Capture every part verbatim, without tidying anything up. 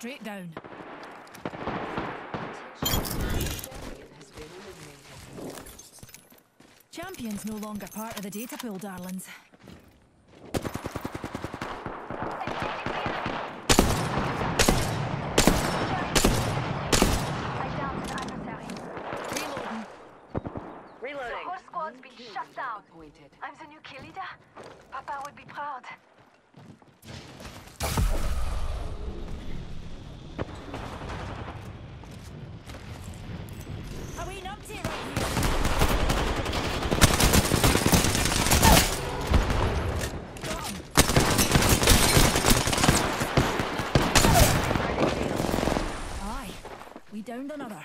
straight down. Champion's no longer part of the data pool, darlings. The whole squad's been shut down. I'm the new kill leader. Papa would be proud. Are we numpty right here? Got him. Aye, we downed another.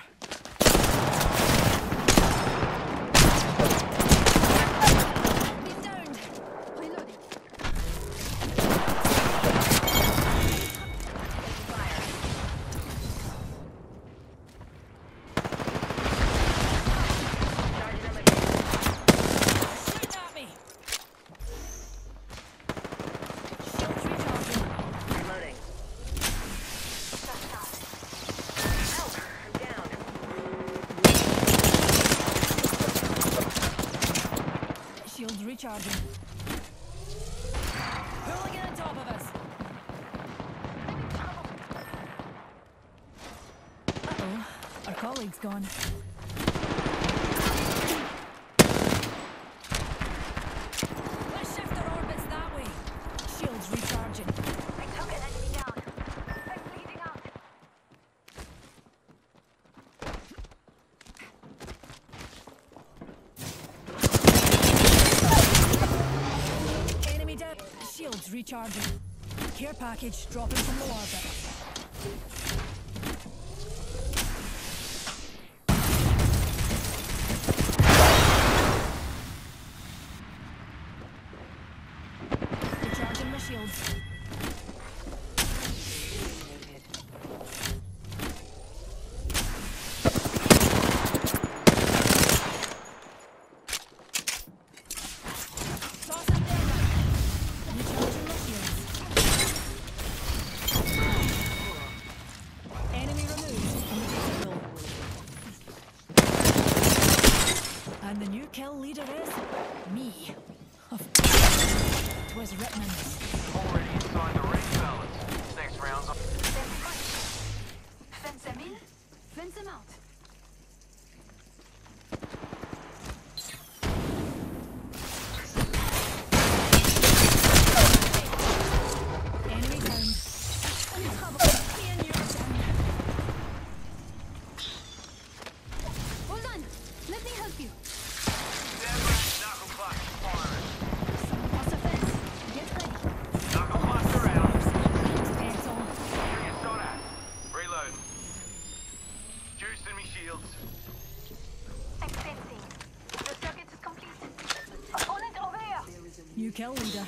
Recharging. Hooligan on top of us. Uh-oh. Our colleague's gone. Let's shift our orbits that way. Shields recharging. I took an enemy down. I'm bleeding out. Shields recharging. Care package dropping from the orbit. Recharging my shields. And the new kill leader is me. Of course. It was written in this. Already inside the ring, fellas. Next round's up. Fence them in, fence them out. Enemy down. I'm trouble. Me and you are down. Hold on. Let me help you. New kill leader.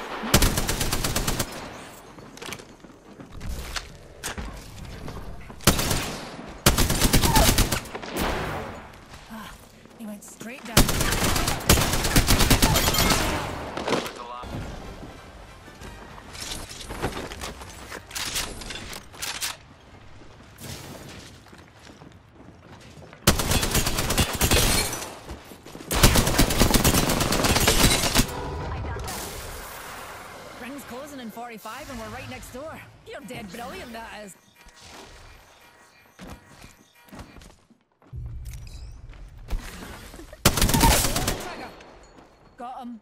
Ah, he went straight down. Closing in forty-five and we're right next door. You're dead brilliant, that is. Got him.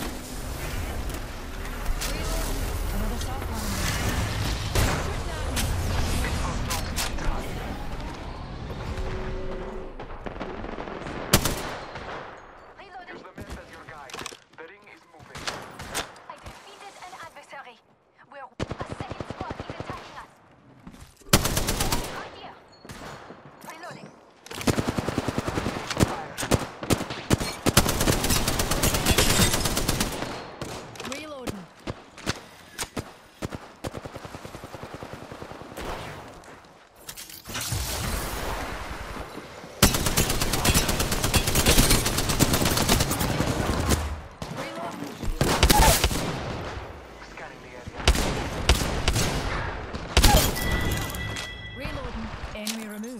Another soft line. Shoot that.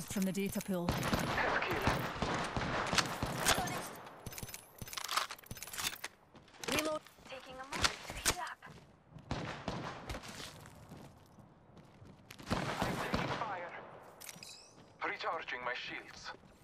closed from the data pool. Head kill. Reload. Taking a moment to heal up. I'm taking fire. Recharging my shields.